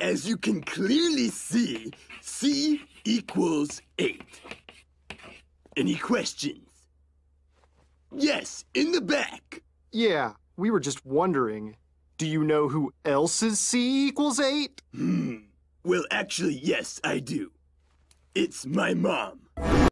as you can clearly see, C equals 8. Any questions? Yes, in the back. Yeah, we were just wondering. Do you know who else's C equals 8? Well, actually, yes, I do. It's my mom.